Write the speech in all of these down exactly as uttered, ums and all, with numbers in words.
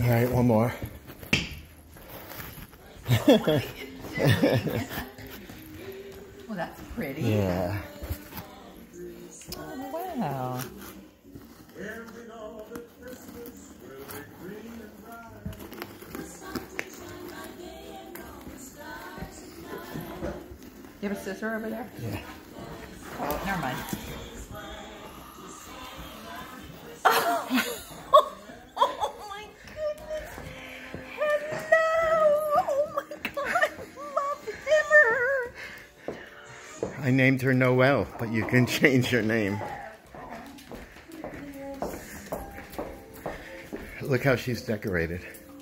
All right, one more. What are you doing? Well, that's pretty. Yeah. Oh, wow. You have a scissor over there? Yeah. Oh, never mind. Oh my goodness. Hello. Oh my God. I love him. I named her Noel, but you can change your name. Look how she's decorated.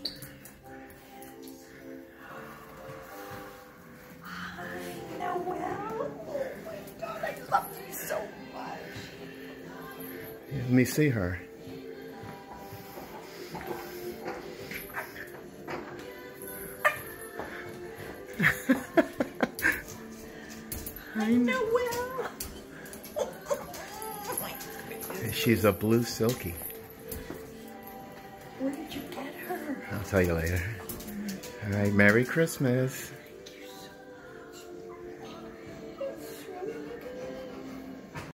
Hi, Noel. Oh my God, I love you so much. Let me see her. Hi, Noel. She's a blue Silkie. Where did you get her? I'll tell you later. All right, Merry Christmas.